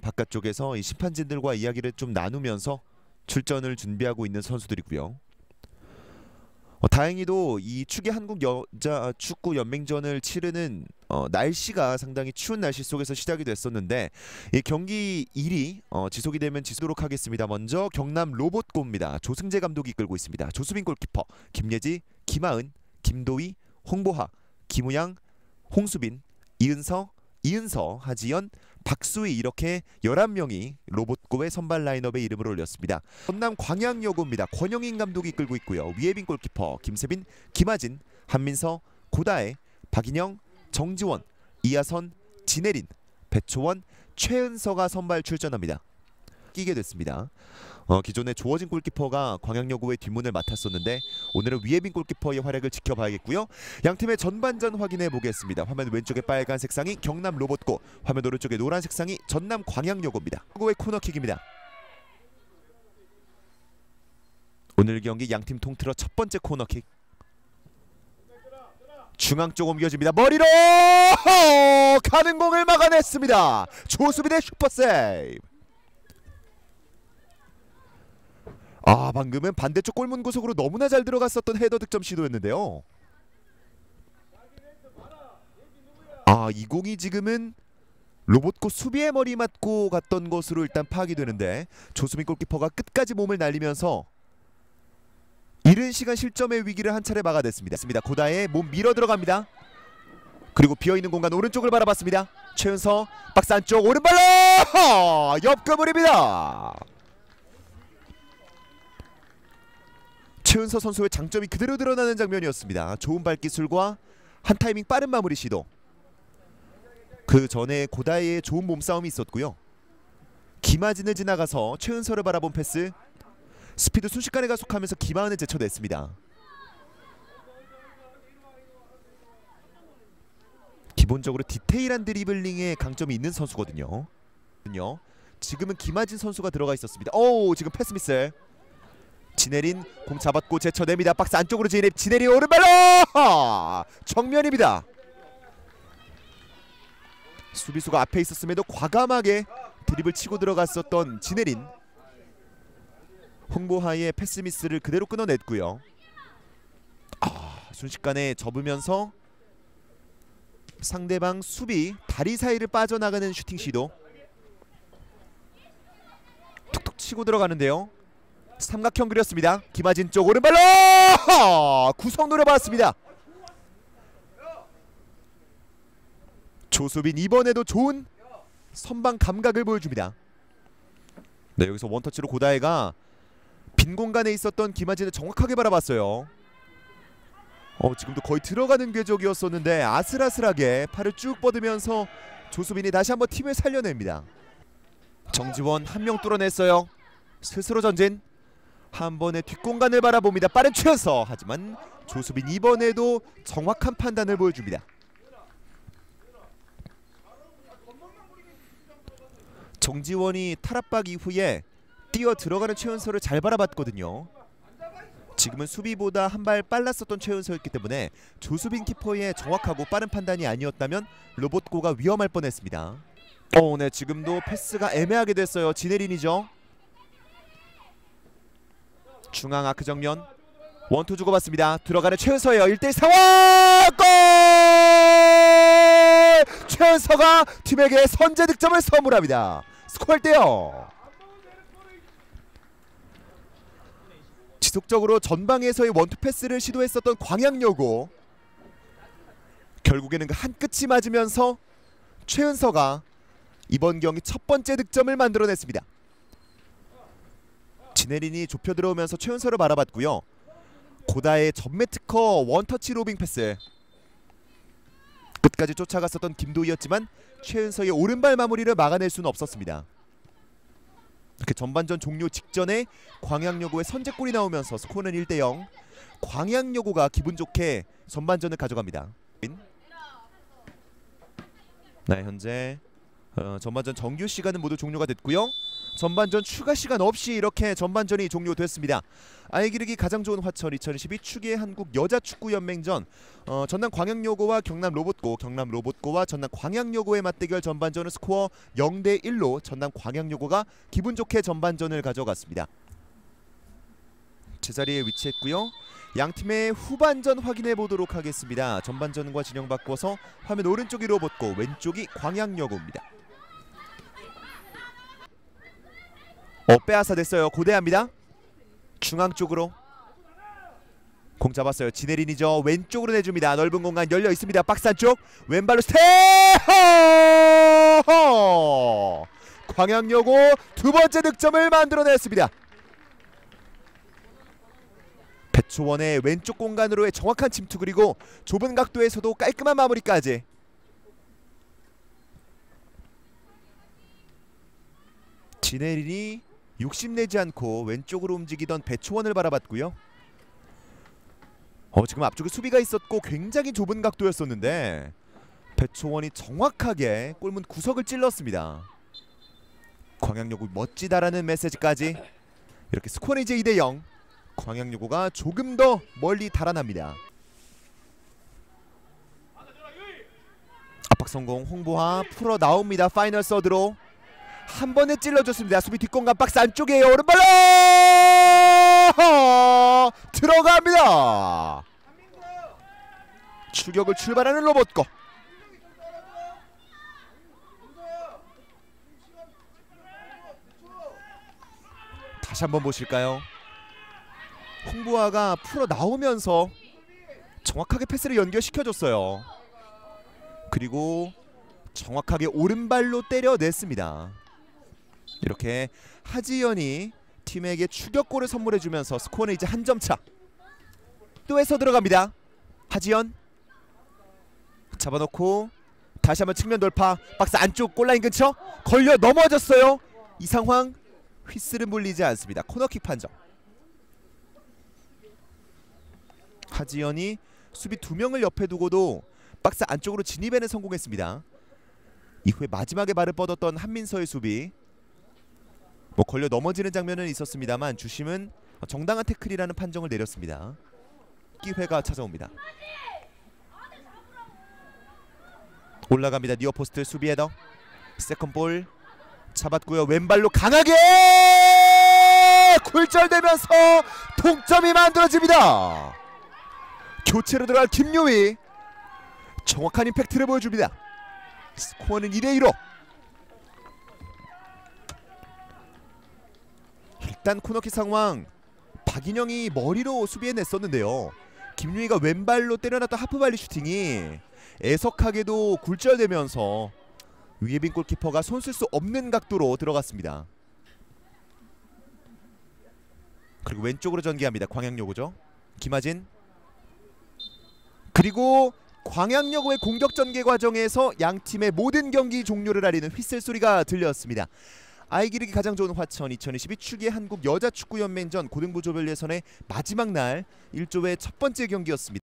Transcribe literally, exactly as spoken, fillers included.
바깥쪽에서 이 심판진들과 이야기를 좀 나누면서 출전을 준비하고 있는 선수들이고요. 어, 다행히도 이 축의 한국 여자 축구 연맹전을 치르는 어, 날씨가 상당히 추운 날씨 속에서 시작이 됐었는데 이 경기 일이 어, 지속이 되면 지속도록 하겠습니다. 먼저 경남 로봇고입니다. 조승재 감독이 이끌고 있습니다. 조수빈 골키퍼, 김예지, 김하은, 김도희, 홍보하, 김우양, 홍수빈, 이은서, 이은서, 하지연, 박수희 이렇게 열한 명이 로봇고의 선발 라인업에 이름을 올렸습니다. 전남 광양여고입니다. 권영인 감독이 이끌고 있고요. 위예빈 골키퍼, 김세빈, 김하진, 한민서, 고다혜, 박인영, 정지원, 이하선, 진혜린, 배초원, 최은서가 선발 출전합니다. 끼게 됐습니다. 어, 기존에 조어진 골키퍼가 광양여고의 뒷문을 맡았었는데 오늘은 위예빈 골키퍼의 활약을 지켜봐야겠고요. 양팀의 전반전 확인해 보겠습니다. 화면 왼쪽에 빨간 색상이 경남 로봇고, 화면 오른쪽에 노란 색상이 전남 광양여고입니다. 고의 코너킥입니다. 오늘 경기 양팀 통틀어 첫 번째 코너킥. 중앙 쪽 옮겨집니다. 머리로 가는 공을 막아냈습니다. 조수빈의 슈퍼세이브. 아, 방금은 반대쪽 골문 구석으로 너무나 잘 들어갔었던 헤더 득점 시도였는데요. 아, 이 공이 지금은 로봇고 수비의 머리 맞고 갔던 것으로 일단 파악이 되는데 조수빈 골키퍼가 끝까지 몸을 날리면서 이른 시간 실점의 위기를 한 차례 막아냈습니다. 고다의 몸 밀어 들어갑니다. 그리고 비어있는 공간 오른쪽을 바라봤습니다. 최은서 박스 안쪽 오른발로 옆그물입니다. 최은서 선수의 장점이 그대로 드러나는 장면이었습니다. 좋은 발기술과 한 타이밍 빠른 마무리 시도. 그 전에 고다혜의 좋은 몸싸움이 있었고요. 김하진을 지나가서 최은서를 바라본 패스. 스피드 순식간에 가속하면서 김하은을 제쳐냈습니다. 기본적으로 디테일한 드리블링에 강점이 있는 선수거든요. 지금은 김하진 선수가 들어가 있었습니다. 오, 지금 패스 미스. 진혜린 공 잡았고 제쳐냅니다. 박스 안쪽으로 진혜, 진혜린 오른발로 정면입니다. 수비수가 앞에 있었음에도 과감하게 드립을 치고 들어갔었던 진혜린. 홍보하의 패스 미스를 그대로 끊어냈고요. 아, 순식간에 접으면서 상대방 수비 다리 사이를 빠져나가는 슈팅 시도. 툭툭 치고 들어가는데요. 삼각형 그렸습니다. 김하진 쪽 오른발로 구성 노려봤습니다. 조수빈 이번에도 좋은 선방 감각을 보여줍니다. 네, 여기서 원터치로 고다혜가 빈 공간에 있었던 김하진을 정확하게 바라봤어요. 어, 지금도 거의 들어가는 궤적이었었는데 아슬아슬하게 팔을 쭉 뻗으면서 조수빈이 다시 한번 팀을 살려냅니다. 정지원 한 명 뚫어냈어요. 스스로 전진. 한 번의 뒷공간을 바라봅니다. 빠른 최연서. 하지만 조수빈 이번에도 정확한 판단을 보여줍니다. 정지원이 탈압박 이후에 뛰어 들어가는 최연서를 잘 바라봤거든요. 지금은 수비보다 한 발 빨랐었던 최연서였기 때문에 조수빈 키퍼의 정확하고 빠른 판단이 아니었다면 로봇고가 위험할 뻔했습니다. 어, 네, 지금도 패스가 애매하게 됐어요. 진혜린이죠. 중앙 아크 정면 원투 주고받습니다. 들어가는 최은서예요. 일 대 일 상황! 골! 최은서가 팀에게 선제 득점을 선물합니다. 스코어 일 대 영. 지속적으로 전방에서의 원투 패스를 시도했었던 광양여고. 결국에는 그 한 끝이 맞으면서 최은서가 이번 경기 첫 번째 득점을 만들어냈습니다. 진혜린이 좁혀 들어오면서 최은서를 바라봤고요. 고다의 전매 특허 원터치 로빙 패스. 끝까지 쫓아갔었던 김도희였지만 최은서의 오른발 마무리를 막아낼 수는 없었습니다. 이렇게 전반전 종료 직전에 광양여고의 선제골이 나오면서 스코어는 일 대 영. 광양여고가 기분 좋게 전반전을 가져갑니다. 네, 현재 어, 전반전 정규 시간은 모두 종료가 됐고요. 전반전 추가 시간 없이 이렇게 전반전이 종료됐습니다. 알기르기 가장 좋은 화천 이천이십이 축의 한국 여자축구연맹전, 어, 전남 광양여고와 경남 로봇고, 경남 로봇고와 전남 광양여고의 맞대결. 전반전은 스코어 영 대 일로 전남 광양여고가 기분 좋게 전반전을 가져갔습니다. 제자리에 위치했고요. 양 팀의 후반전 확인해 보도록 하겠습니다. 전반전과 진영 바꿔서 화면 오른쪽이 로봇고 왼쪽이 광양여고입니다. 어, 빼앗아 냈어요. 고대합니다. 중앙 쪽으로 공 잡았어요. 지네린이죠. 왼쪽으로 내줍니다. 넓은 공간 열려 있습니다. 박스 안쪽 왼발로 스텝! 광양여고 두 번째 득점을 만들어냈습니다. 배초원의 왼쪽 공간으로의 정확한 침투, 그리고 좁은 각도에서도 깔끔한 마무리까지. 지네린이 욕심내지 않고 왼쪽으로 움직이던 배초원을 바라봤고요. 어, 지금 앞쪽에 수비가 있었고 굉장히 좁은 각도였었는데 배초원이 정확하게 골문 구석을 찔렀습니다. 광양여고 멋지다라는 메시지까지. 이렇게 스코어는 이제 이 대 영. 광양여고가 조금 더 멀리 달아납니다. 압박 성공. 홍보하 풀어 나옵니다. 파이널 서드로 한 번에 찔러줬습니다. 수비 뒷공간 박스 안쪽이에요. 오른발로 들어갑니다. 추격을 출발하는 로봇고. 다시 한번 보실까요? 홍보아가 풀어 나오면서 정확하게 패스를 연결시켜줬어요. 그리고 정확하게 오른발로 때려냈습니다. 이렇게 하지연이 팀에게 추격골을 선물해주면서 스코어는 이제 한 점 차. 또 해서 들어갑니다. 하지연 잡아놓고 다시 한번 측면 돌파. 박스 안쪽 골라인 근처 걸려 넘어졌어요. 이 상황 휘슬은 물리지 않습니다. 코너킥 판정. 하지연이 수비 두 명을 옆에 두고도 박스 안쪽으로 진입에는 성공했습니다. 이후에 마지막에 발을 뻗었던 한민서의 수비, 뭐 걸려 넘어지는 장면은 있었습니다만 주심은 정당한 태클이라는 판정을 내렸습니다. 기회가 찾아옵니다. 올라갑니다. 니어포스트 수비 헤더. 세컨볼 잡았고요. 왼발로 강하게 굴절되면서 동점이 만들어집니다. 교체로 들어갈 김요희 정확한 임팩트를 보여줍니다. 스코어는 이 대 이로. 일단 코너킥 상황 박인영이 머리로 수비해냈었는데요. 김유희가 왼발로 때려놨던 하프발리 슈팅이 애석하게도 굴절되면서 위에빈 골키퍼가 손쓸 수 없는 각도로 들어갔습니다. 그리고 왼쪽으로 전개합니다. 광양여고죠. 김하진. 그리고 광양여고의 공격 전개 과정에서 양팀의 모든 경기 종료를 알리는 휘슬 소리가 들렸습니다. 알기르기 가장 좋은 화천 이천이십이 축의 한국 여자축구연맹전 고등부 조별 예선의 마지막 날 일 조의 첫 번째 경기였습니다.